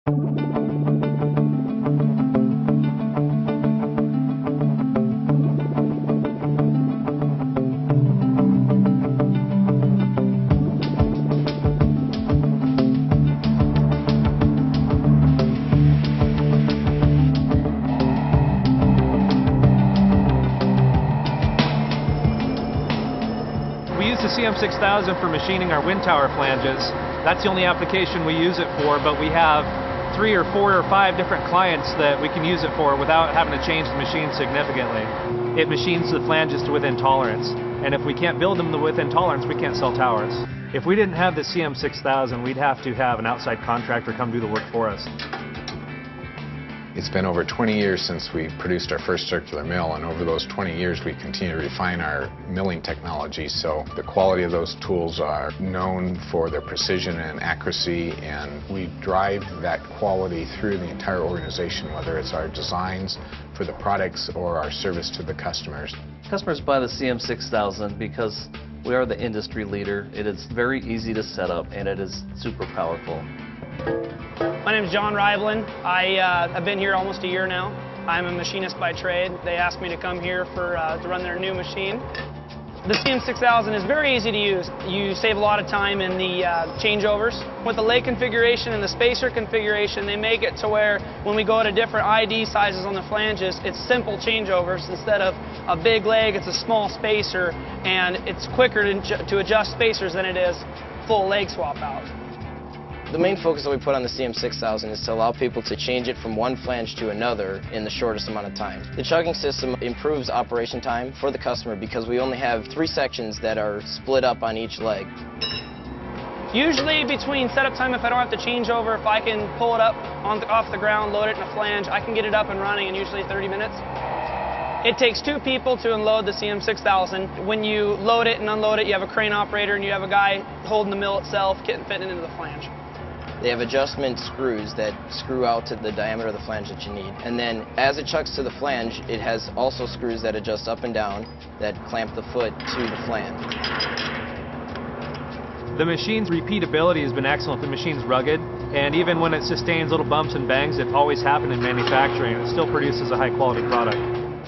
The CM6000 for machining our wind tower flanges. That's the only application we use it for, but we have 3 or 4 or 5 different clients that we can use it for without having to change the machine significantly. It machines the flanges to within tolerance, and if we can't build them to within tolerance, we can't sell towers. If we didn't have the CM6000, we'd have to have an outside contractor come do the work for us. It's been over 20 years since we produced our first circular mill, and over those 20 years we continue to refine our milling technology, so the quality of those tools are known for their precision and accuracy, and we drive that quality through the entire organization, whether it's our designs for the products or our service to the customers. Customers buy the CM6000 because we are the industry leader. It is very easy to set up and it is super powerful. My name is Ribelin. I've been here almost a year now. I'm a machinist by trade. They asked me to come here to run their new machine. The CM6000 is very easy to use. You save a lot of time in the changeovers. With the leg configuration and the spacer configuration, they make it to where when we go to different ID sizes on the flanges, it's simple changeovers. Instead of a big leg, it's a small spacer, and it's quicker to adjust spacers than it is full leg swap out. The main focus that we put on the CM6000 is to allow people to change it from one flange to another in the shortest amount of time. The chugging system improves operation time for the customer because we only have 3 sections that are split up on each leg. Usually between setup time, if I don't have to change over, if I can pull it up off the ground, load it in a flange, I can get it up and running in usually 30 minutes. It takes 2 people to unload the CM6000. When you load it and unload it, you have a crane operator and you have a guy holding the mill itself, fitting it into the flange. They have adjustment screws that screw out to the diameter of the flange that you need. And then as it chucks to the flange, it has also screws that adjust up and down that clamp the foot to the flange. The machine's repeatability has been excellent. The machine's rugged, and even when it sustains little bumps and bangs, it always happened in manufacturing. It still produces a high-quality product.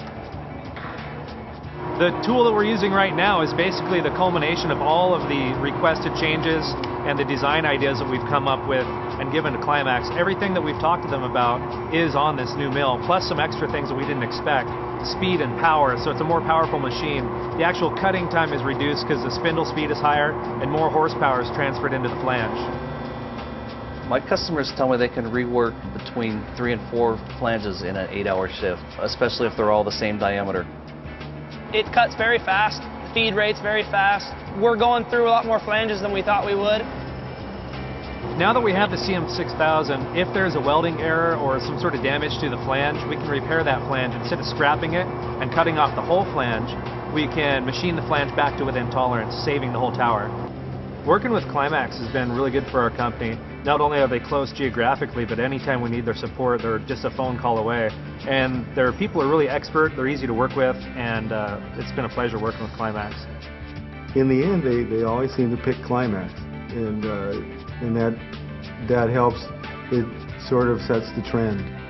The tool that we're using right now is basically the culmination of all of the requested changes and the design ideas that we've come up with and given to Climax. Everything that we've talked to them about is on this new mill, plus some extra things that we didn't expect. Speed and power, so it's a more powerful machine. The actual cutting time is reduced because the spindle speed is higher and more horsepower is transferred into the flange. My customers tell me they can rework between 3 and 4 flanges in an 8-hour shift, especially if they're all the same diameter. It cuts very fast, the feed rate's very fast. We're going through a lot more flanges than we thought we would. Now that we have the CM6000, if there's a welding error or some sort of damage to the flange, we can repair that flange. Instead of scrapping it and cutting off the whole flange, we can machine the flange back to within tolerance, saving the whole tower. Working with Climax has been really good for our company. Not only are they close geographically, but anytime we need their support, they're just a phone call away. And their people are really expert, they're easy to work with, and it's been a pleasure working with Climax. In the end, they always seem to pick Climax, and that helps. It sort of sets the trend.